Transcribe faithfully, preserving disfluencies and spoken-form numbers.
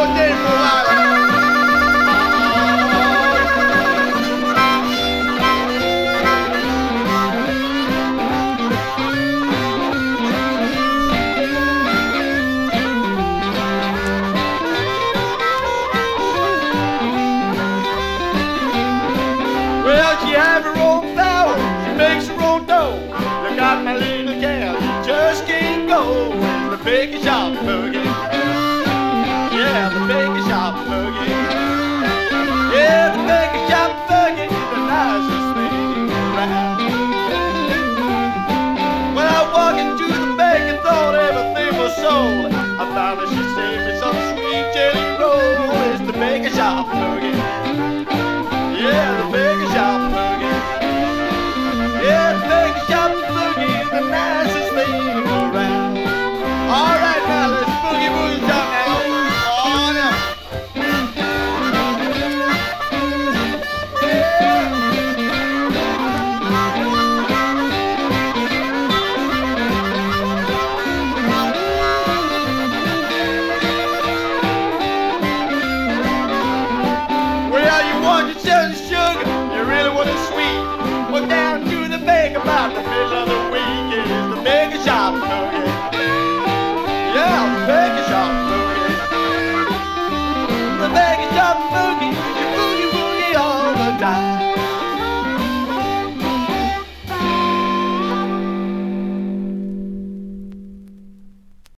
on day for a while. Well, she have her own flour, she makes her own dough. Look out, my little gal, you just can't go in the baking shop boogie. Yeah, the baking shop boogie. Yeah, the baking shop boogie is the nicest thing around. When I walked into the bank and thought everything was sold, I found that she saved me some sweet jelly roll. It's the baking shop boogie. Yeah, the baking shop boogie. Yeah, the baking shop boogie is the nicest thing around. All right, now let's boogie boogie shop now. Oh, yeah. Well, you want your jelly sugar, you really want it sweet. Well, down to the bank about the middle of the week is the baking shop boogie. Yeah, the baking shop boogie. The baking shop boogie.